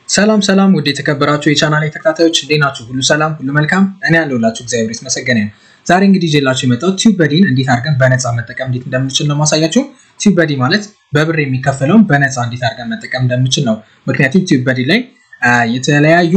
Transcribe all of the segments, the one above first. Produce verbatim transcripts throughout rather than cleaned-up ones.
ሰላም ሰላም ወደ ተከበራችሁ የቻናሌ ተከታታዮች እንዴት ናችሁ? ሁሉ ሰላም ሁሉ መልካም እኔ ያለሁላችሁ እግዚአብሔር ይመስገን። ዛሬ እንግዲህ ይዤላችሁ የመጣሁት TubeBuddyን እንዴት አድርገን በነፃ መጠቀም እንዴት እንደምንችል ነው ማሳያችሁ። TubeBuddy ማለት በብር የሚከፈለውን በነፃ እንዴት አድርገን መጠቀም እንደምንችል ነው። ምክንያቱም TubeBuddy ላይ የተለያዩ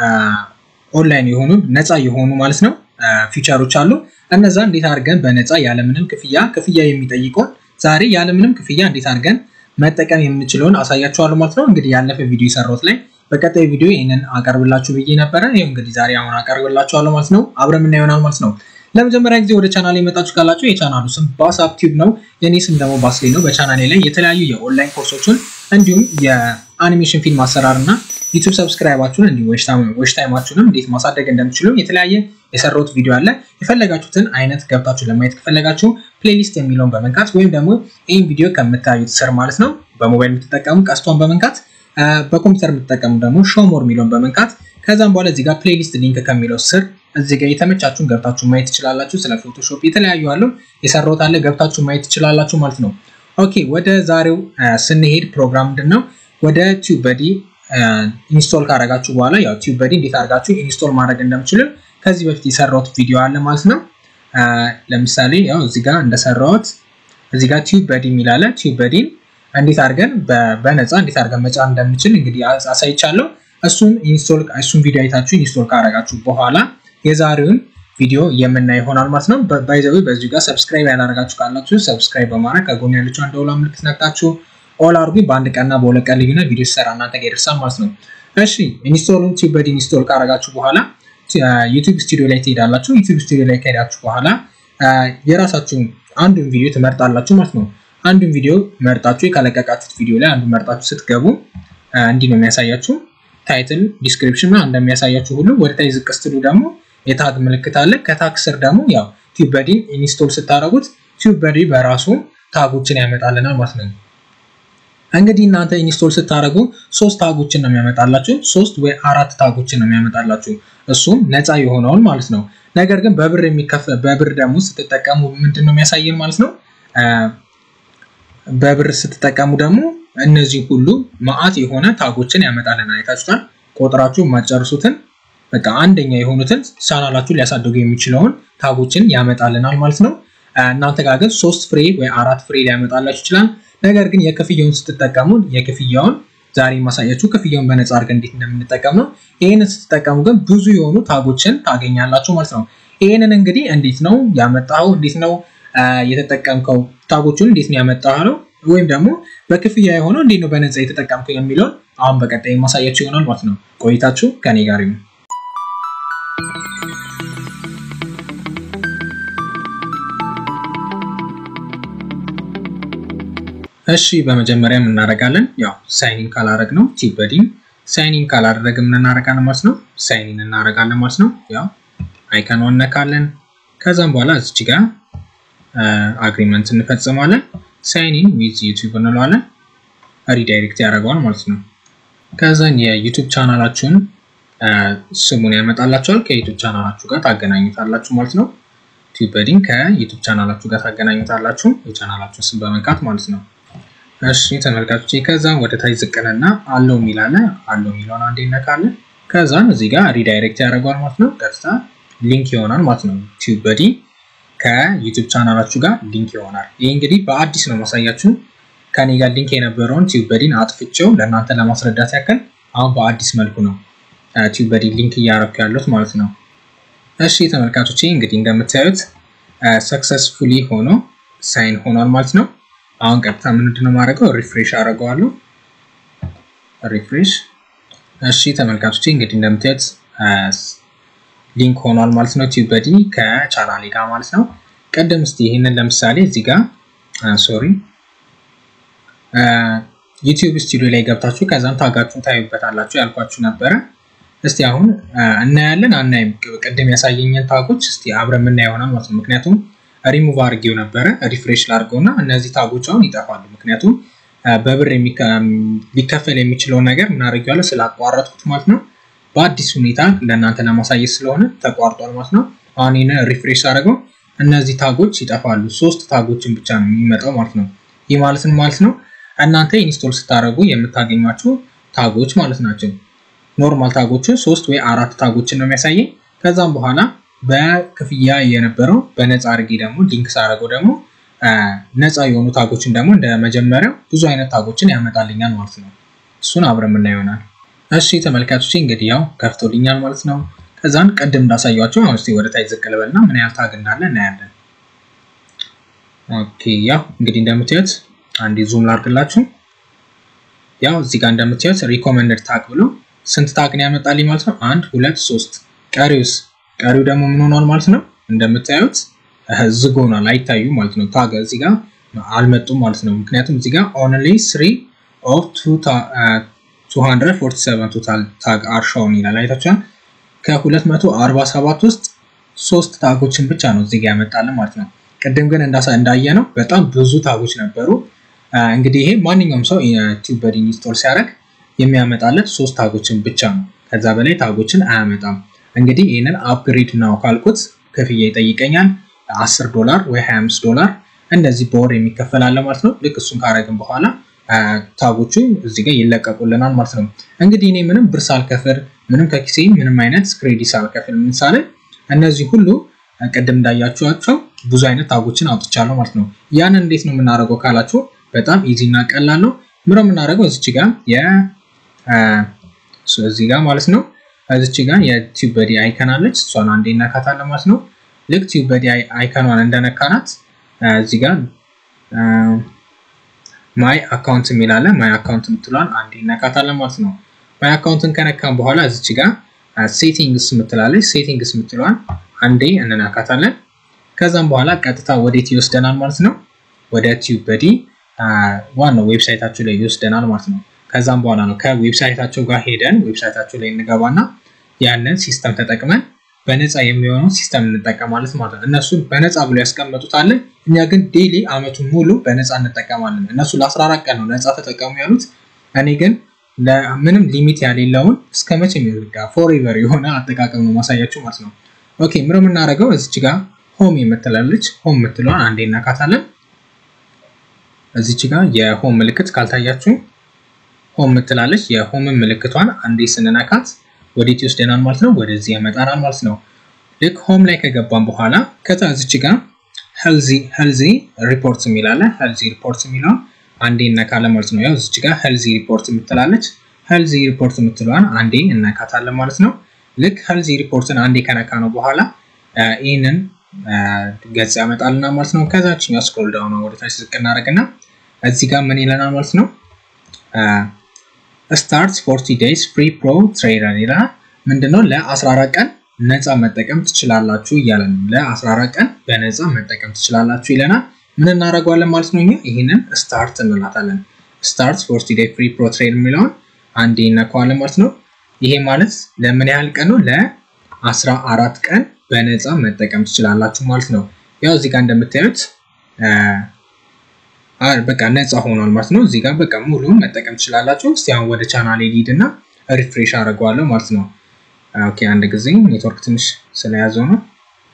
ኦንላይን የሆኑ ነፃ የሆኑ ማለት ነው ፊቸሮች አሉ። እነዛ እንዴት አድርገን በነፃ ያለምንም ክፍያ ክፍያ የሚጠይቀውን ዛሬ ያለምንም ክፍያ እንዴት አድርገን መጠቀም የምንችለውን አሳያችኋለሁ ማለት ነው። እንግዲህ ያለፈ ቪዲዮ ሰራሁት ላይ በቀጣይ ቪዲዮ ይሄንን አቀርብላችሁ ብዬ ነበር። ይሄው እንግዲህ ዛሬ አሁን አቀርብላችኋለሁ ማለት ነው። አብረን ምን ይሆናል ማለት ነው። ለመጀመሪያ ጊዜ ወደ ቻናሌ መጣችሁ ካላችሁ የቻናሉ ስም ባሳፕ ቲዩብ ነው። የኔ ስም ደግሞ ባስሌ ነው። በቻናሌ ላይ የተለያዩ የኦንላይን ኮርሶችን እንዲሁም የአኒሜሽን ፊልም አሰራርና ዩቲዩብ ሰብስክራይባችሁን እንዲሁ ዌች ታይማችሁንም እንዴት ማሳደግ እንደምትችሉ የተለያየ የሰራሁት ቪዲዮ አለ። የፈለጋችሁትን አይነት ገብታችሁ ለማየት ከፈለጋችሁ ፕሌሊስት የሚለውን በመንካት ወይም ደግሞ ይሄን ቪዲዮ ከምታዩት ስር ማለት ነው በሞባይል የምትጠቀሙ ቀስቷን በመንካት በኮምፒውተር የምትጠቀሙ ደግሞ ሾው ሞር የሚለውን በመንካት ከዛም በኋላ እዚህ ጋር ፕሌሊስት ሊንክ ከሚለው ስር እዚህ ጋር የተመቻችሁን ገብታችሁ ማየት ትችላላችሁ። ስለ ፎቶሾፕ የተለያዩ አሉ የሰራሁት አለ ገብታችሁ ማየት ትችላላችሁ ማለት ነው። ኦኬ ወደ ዛሬው ስንሄድ ፕሮግራም ምንድነው ወደ TubeBuddy ኢንስቶል ካደረጋችሁ በኋላ ያው TubeBuddy እንዴት አድርጋችሁ ኢንስቶል ማድረግ እንደምትችሉ ከዚህ በፊት የሰራሁት ቪዲዮ አለ ማለት ነው። ለምሳሌ ያው እዚህ ጋር እንደሰራሁት እዚህ ጋር TubeBuddy የሚላለ TubeBuddy እንዴት አድርገን በነፃ እንዴት አድርገን መጫን እንደምንችል እንግዲህ አሳይቻለሁ። እሱን ኢንስቶል እሱን ቪዲዮ አይታችሁ ኢንስቶል ካደረጋችሁ በኋላ የዛሬውን ቪዲዮ የምናይ ይሆናል ማለት ነው። ባይ ዘ ዌይ በዚህ ጋር ሰብስክራይብ ያላደረጋችሁ ካላችሁ ሰብስክራይብ በማድረግ ከጎን ያለችው አንድ ደውል ምልክት ነክታችሁ ኦል አርጉ። በአንድ ቀንና በሁለት ቀን ልዩነት ቪዲዮ ሰራ እናንተ ጋር ይደርሳል ማለት ነው። እሺ ኢንስቶሉን TubeBuddy ኢንስቶል ካደረጋችሁ በኋላ ዩቲዩብ ስቱዲዮ ላይ ትሄዳላችሁ። ዩቲዩብ ስቱዲዮ ላይ ከሄዳችሁ በኋላ የራሳችሁን አንዱን ቪዲዮ ትመርጣላችሁ ማለት ነው። አንዱን ቪዲዮ መርጣችሁ የከለቀቃችሁት ቪዲዮ ላይ አንዱን መርጣችሁ ስትገቡ እንዲህ ነው የሚያሳያችሁ። ታይትል ዲስክሪፕሽን እና እንደሚያሳያችሁ ሁሉ ወደ ታይ ዝቅ ስትሉ ደግሞ የታግ ምልክት አለ። ከታግ ስር ደግሞ ያው TubeBuddy ኢንስቶል ስታደርጉት TubeBuddy በራሱ ታጎችን ያመጣልናል ማለት ነው። እንግዲህ እናንተ ኢንስቶል ስታደርጉ ሶስት ታጎችን ነው የሚያመጣላችሁ። ሶስት ወይ አራት ታጎችን ነው የሚያመጣላችሁ። እሱም ነፃ የሆነውን ማለት ነው። ነገር ግን በብር የሚከፈል በብር ደግሞ ስትጠቀሙ ምንድነው የሚያሳየን ማለት ነው። በብር ስትጠቀሙ ደግሞ እነዚህ ሁሉ ማአት የሆነ ታጎችን ያመጣልናል። አይታችኋል። ቆጥራችሁ ማጨርሱትን በቃ አንደኛ የሆኑትን ቻናላችሁ ሊያሳድጉ የሚችለውን ታጎችን ያመጣልናል ማለት ነው። እናንተ ጋር ግን ሶስት ፍሬ ወይ አራት ፍሬ ሊያመጣላችሁ ይችላል። ነገር ግን የክፍያውን ስትጠቀሙ የክፍያውን ዛሬ ማሳያችሁ ክፍያውን በነፃ አድርገን እንዴት እንደምንጠቀም ነው። ይሄንን ስትጠቀሙ ግን ብዙ የሆኑ ታጎችን ታገኛላችሁ ማለት ነው። ይሄንን እንግዲህ እንዴት ነው ያመጣው እንዴት ነው የተጠቀምከው ታጎቹን እንዴት ነው ያመጣው ወይም ደግሞ በክፍያ የሆነው እንዴት ነው በነፃ የተጠቀምከው የሚለው አሁን በቀጣይ ማሳያችሁ ይሆናል ማለት ነው። ቆይታችሁ ከኔ ጋር ይሁን። እሺ በመጀመሪያ ምን እናደርጋለን? ያው ሳይን ኢን ካላደረግ ነው TubeBuddy ሳይን ኢን ካላደረግ ምን እናደርጋለን ማለት ነው። ሳይን ኢን እናደርጋለን ማለት ነው። ያው አይከኑን ነካለን። ከዛም በኋላ እዚህ ጋር አግሪመንት እንፈጽማለን። ሳይን ኢን ዊዝ ዩቲዩብ እንለዋለን። ሪዳይሬክት ያደርጋል ማለት ነው። ከዛን የዩቲዩብ ቻናላችሁን ስሙን ያመጣላችኋል። ከዩቲዩብ ቻናላችሁ ጋር ታገናኙታላችሁ ማለት ነው። TubeBuddy ከዩቲዩብ ቻናላችሁ ጋር ታገናኙታላችሁ የቻናላችሁን ስም በመንካት ማለት ነው። እሺ ተመልካቾቼ ከዛን ወደ ታች ዝቅነና አለው ሚላለ አለው ሚላውን አንዴ ነካለን። ከዛን እዚህ ጋር ሪዳይሬክት ያደርጋል ማለት ነው። ቀጥታ ሊንክ ይሆናል ማለት ነው። TubeBuddy ከዩቲዩብ ቻናላችሁ ጋር ሊንክ ይሆናል። ይሄ እንግዲህ በአዲስ ነው ማሳያችሁ። ከኔ ጋር ሊንክ የነበረውን TubeBuddy አጥፍቼው ለእናንተ ለማስረዳት ያክል አሁን በአዲስ መልኩ ነው TubeBuddy ሊንክ እያደረኩ ያለሁት ማለት ነው። እሺ ተመልካቾቼ እንግዲህ እንደምታዩት ሰክሰስፉሊ ሆኖ ሳይን ሆኗል ማለት ነው። አሁን ቀጥታ ምንድነው ማድረገው ሪፍሬሽ አደርገዋለሁ። ሪፍሬሽ እሺ ተመልካቾቼ እንግዲህ እንደምታዩት ሊንክ ሆኗል ማለት ነው TubeBuddy ከቻናሌ ጋር ማለት ነው። ቀደም እስቲ ይሄንን ለምሳሌ እዚህ ጋር ሶሪ ዩቲዩብ ስቱዲዮ ላይ ገብታችሁ ከዛን ታጋችሁን ታዩበታላችሁ ያልኳችሁ ነበረ። እስቲ አሁን እናያለን አናይም ቀደም ያሳየኝን ታጎች እስቲ አብረን ምን ያዩናል ማለት ነው። ምክንያቱም ሪሙቭ አድርጌው ነበረ ሪፍሬሽ ላድርገውና እነዚህ ታጎች አሁን ይጠፋሉ። ምክንያቱም በብር ሊከፈል የሚችለው ነገር ምን አድርጌዋለሁ ስላቋረጥኩት ማለት ነው። በአዲስ ሁኔታ ለእናንተ ለማሳየት ስለሆነ ተቋርጧል ማለት ነው። አሁን ይሄን ሪፍሬሽ አድርገው እነዚህ ታጎች ይጠፋሉ። ሶስት ታጎችን ብቻ ነው የሚመጣው ማለት ነው። ይሄ ማለት ነው ማለት ነው እናንተ ኢንስቶል ስታደርጉ የምታገኟቸው ታጎች ማለት ናቸው። ኖርማል ታጎችን ሶስት ወይ አራት ታጎችን ነው የሚያሳየኝ ከዛም በኋላ በክፍያ የነበረው በነፃ አድርጌ ደግሞ ሊንክ ሳደርገው ደግሞ ነፃ የሆኑ ታጎችን ደግሞ እንደ መጀመሪያው ብዙ አይነት ታጎችን ያመጣልኛል ማለት ነው እሱን አብረን ምን ይሆናል እሺ ተመልካቾች እንግዲህ ያው ከፍቶልኛል ማለት ነው ከዛን ቀደም እንዳሳያችሁ አሁን እስቲ ወደ ታች ዝቅ ልበልና ምን ያህል ታግ እንዳለ እናያለን ኦኬ ያው እንግዲህ እንደምታዩት አንዴ ዙም ላድርግላችሁ ያው እዚህ ጋር እንደምታዩት ሪኮመንደድ ታግ ብሎ ስንት ታግ ነው ያመጣልኝ ማለት ነው አንድ ሁለት ሶስት ቀሪውስ ቀሪው ደግሞ ምን ሆኗል ማለት ነው እንደምታዩት ዝግ ሆኗል አይታዩ ማለት ነው ታግ እዚህ ጋር አልመጡም ማለት ነው ምክንያቱም እዚህ ጋር only three of two hundred forty-seven total tag are shown ይላል አይታችኋል ከ247 ውስጥ ሶስት ታጎችን ብቻ ነው እዚህ ጋር ያመጣልን ማለት ነው ቀደም ግን እንዳሳ እንዳየነው በጣም ብዙ ታጎች ነበሩ እንግዲህ ይሄ ማንኛውም ሰው TubeBuddy ኢንስቶል ሲያደርግ የሚያመጣለት ሶስት ታጎችን ብቻ ነው ከዛ በላይ ታጎችን አያመጣም እንግዲህ ይሄንን አፕግሬድ ነው ካልኩት ከፍያ ይጠይቀኛል አስር ዶላር ወይ ሃያ አምስት ዶላር እንደዚህ በወር የሚከፈል አለ ማለት ነው ልክ እሱን ካረግን በኋላ ታጎቹ እዚህ ጋር ይለቀቁልናል ማለት ነው እንግዲህ እኔ ምንም ብር ሳልከፍል ምንም ከኪሴ ምንም አይነት ክሬዲት ሳልከፍል ምን ሳለ እነዚህ ሁሉ ቀደም እንዳያችኋቸው ብዙ አይነት ታጎችን አውጥቻለሁ ማለት ነው ያን እንዴት ነው የምናደርገው ካላችሁ በጣም ኢዚ እና ቀላል ነው ምንም እናደርገው እዚህ ጋር የ እዚህ ጋር ማለት ነው እዚህ ጋር የTubeBuddy አይከን አለች እሷን አንዴ እናካታለን ማለት ነው ልክ TubeBuddy አይከኗን እንደነካናት እዚህ ጋር ማይ አካውንት የሚላለ ማይ አካውንት ምትሏን አንዴ እናካታለን ማለት ነው ማይ አካውንትን ከነካን በኋላ እዚህ ጋር ሴቲንግስ ምትላለች ሴቲንግስ ምትሏን አንዴ እንነካታለን ከዛም በኋላ ቀጥታ ወዴት ይወስደናል ማለት ነው ወደ TubeBuddy ዋናው ዌብሳይታቸው ላይ ይወስደናል ማለት ነው ከዛም በኋላ ነው ከዌብሳይታቸው ጋር ሄደን ዌብሳይታቸው ላይ እንገባና ያንን ሲስተም ተጠቅመን በነፃ የሚሆነው ሲስተም እንጠቀማለን ማለት ነው እነሱ በነፃ ብሎ ያስቀምጡት አለ እኛ ግን ዴሊ አመቱን ሙሉ በነፃ እንጠቀማለን እነሱ ለ14 ቀን ነው ነፃ ተጠቀሙ ያሉት እኔ ግን ለምንም ሊሚት ያሌለውን እስከመቼ የሚወጋ ፎሬቨር የሆነ አጠቃቀም ነው ማሳያችሁ ማለት ነው ኦኬ ምንም እናደርገው እዚህ ጋር ሆም የምትላለች ሆም የምትለውን አንዴ እናካታለን እዚህ ጋር የሆም ምልክት ካልታያችሁ ሆም የምትላለች የሆም ምልክቷን አንዴ ስንነካት ወዴት ይወስደናል ማለት ነው ወደዚህ ያመጣናል ማለት ነው ልክ ሆም ላይ ከገባን በኋላ ከዛ እዚህ ጋር healthy healthy reports የሚላለ healthy reports የሚለው አንዴ እናካለን ማለት ነው ያው እዚህ ጋር healthy reports የምትላለች healthy reports የምትለዋን አንዴ እናካታለን ማለት ነው ልክ healthy reportsን አንዴ ከነካ ነው በኋላ ይሄንን ገጽ ያመጣልና ማለት ነው ከዛችኛው ስክሮል ዳውን ወደ ታች ዝቅ እናደርግና እዚህ ጋር ምን ይለናል ማለት ነው starts forty days free pro trader ይላል ምንድነው ለ14 ቀን ነፃ መጠቀም ትችላላችሁ ይላል ለ14 ቀን በነፃ መጠቀም ትችላላችሁ ይለናል ምን እናደርጋለን ማለት ነው ይሄንን start እንላታለን starts forty day free pro trader የሚለውን አንዴ እናከዋለን ማለት ነው ይሄ ማለት ለምን ያህል ቀን ነው ለ14 ቀን በነፃ መጠቀም ትችላላችሁ ማለት ነው ያው እዚህ ጋር እንደምታዩት አር በቃ ነፃ ሆኗል ማለት ነው እዚህ ጋር በቃ ሙሉውን መጠቀም ትችላላችሁ እስቲ አሁን ወደ ቻናሌ ሊድና ሪፍሬሽ አደርጋለሁ ማለት ነው ኦኬ አንድ ጊዜ ኔትወርክ ትንሽ ስለያዘው ነው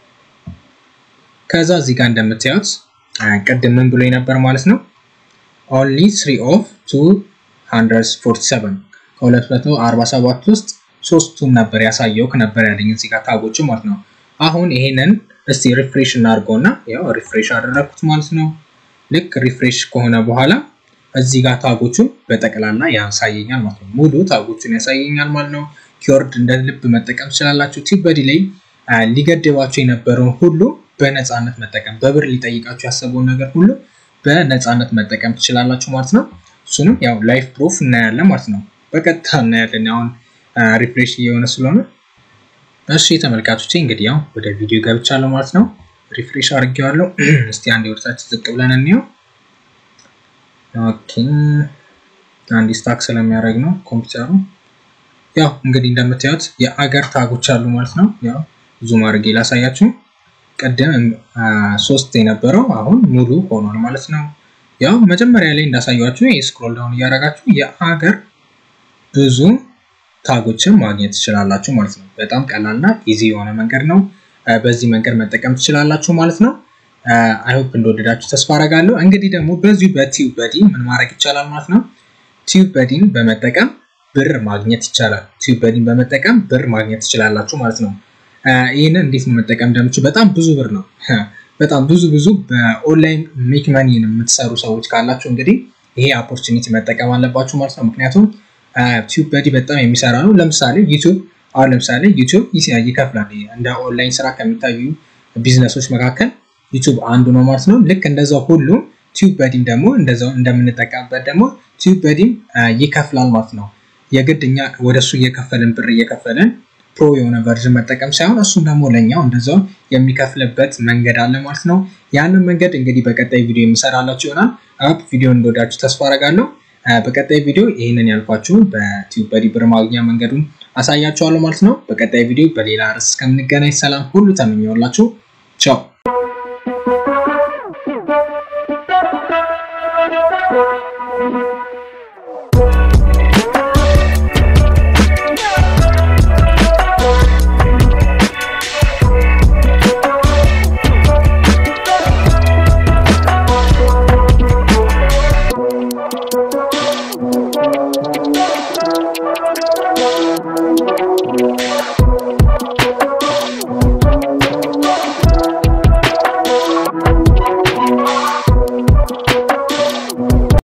ከዛ እዚህ ጋር እንደምታዩት ቀደም ምን ብሎ ነበር ማለት ነው only three of two hundred forty-seven ከ247 ውስጥ ሶስቱን ነበር ያሳየው ከነበር ያለኝ እዚህ ጋር ታጎቹ ማለት ነው አሁን ይሄንን እስቲ ሪፍሬሽ እናድርገውና ያው ሪፍሬሽ አደረኩት ማለት ነው ልክ ሪፍሬሽ ከሆነ በኋላ እዚህ ጋር ታጎቹ በጠቅላላ ያሳየኛል ማለት ነው ሙሉ ታጎቹን ያሳየኛል ማለት ነው ኪወርድ እንደ ልብ መጠቀም ትችላላችሁ TubeBuddy ላይ ሊገድባችሁ የነበረውን ሁሉ በነፃነት መጠቀም በብር ሊጠይቃችሁ ያሰበውን ነገር ሁሉ በነፃነት መጠቀም ትችላላችሁ ማለት ነው እሱንም ያው ላይፍ ፕሩፍ እናያለን ማለት ነው በቀጥታ እናያለን አሁን ሪፍሬሽ የሆነ ስለሆነ እሺ ተመልካቾቼ እንግዲህ ያው ወደ ቪዲዮ ገብቻለሁ ማለት ነው ሪፍሬሽ አድርጌዋለሁ እስቲ አንዴ ወርታች ዝቅ ብለን እንየው ኦኬ አንዲ ስታክ ስለሚያደርግ ነው ኮምፒውተሩ ያው እንግዲህ እንደምታዩት የአገር ታጎች አሉ ማለት ነው ያው ዙም አድርጌ ላሳያችሁ ቀደም ሶስት የነበረው አሁን ሙሉ ሆኗል ማለት ነው ያው መጀመሪያ ላይ እንዳሳያችሁ ስክሮል ዳውን ያደርጋችሁ የአገር ብዙ ታጎችን ማግኘት ትችላላችሁ ማለት ነው በጣም ቀላልና ኢዚ የሆነ መንገድ ነው በዚህ መንገድ መጠቀም ትችላላችሁ ማለት ነው አይ ሆፕ እንደወደዳችሁ ተስፋ አደርጋለሁ እንግዲህ ደግሞ በዚህ በTubeBuddy ምን ማድረግ ይቻላል ማለት ነው TubeBuddy በመጠቀም ብር ማግኘት ይቻላል። TubeBuddy በመጠቀም ብር ማግኘት ትችላላችሁ ማለት ነው። ይሄንን እንዴት መጠቀም እንደምትችሉ በጣም ብዙ ብር ነው። በጣም ብዙ ብዙ በኦንላይን ሜክ መኒ የምትሰሩ ሰዎች ካላችሁ እንግዲህ ይሄ ኦፖርቹኒቲ መጠቀም አለባችሁ ማለት ነው። ምክንያቱም TubeBuddy በጣም የሚሰራ ነው። ለምሳሌ YouTube አሁን ለምሳሌ YouTube ይከፍላል። እንደ ኦንላይን ስራ ከሚታዩ ቢዝነሶች መካከል YouTube አንዱ ነው ማለት ነው። ልክ እንደዛው ሁሉ TubeBuddy ደግሞ እንደዛው እንደምንጠቀምበት ደግሞ TubeBuddy ይከፍላል ማለት ነው። የግድኛ ወደሱ እየከፈለን ብር እየከፈለን ፕሮ የሆነ ቨርዥን መጠቀም ሳይሆን እሱም ደግሞ ለኛው እንደዛው የሚከፍልበት መንገድ አለ ማለት ነው። ያንን መንገድ እንግዲህ በቀጣይ ቪዲዮ የምሰራላችሁ ይሆናል። አፕ ቪዲዮን እንደወዳችሁ ተስፋ አደርጋለሁ። በቀጣይ ቪዲዮ ይሄንን ያልኳችሁ በTubeBuddy ብር ማግኛ መንገዱን አሳያችኋለሁ ማለት ነው። በቀጣይ ቪዲዮ በሌላ ርዕስ እስከምንገናኝ ሰላም ሁሉ ተመኘሁላችሁ። ቻው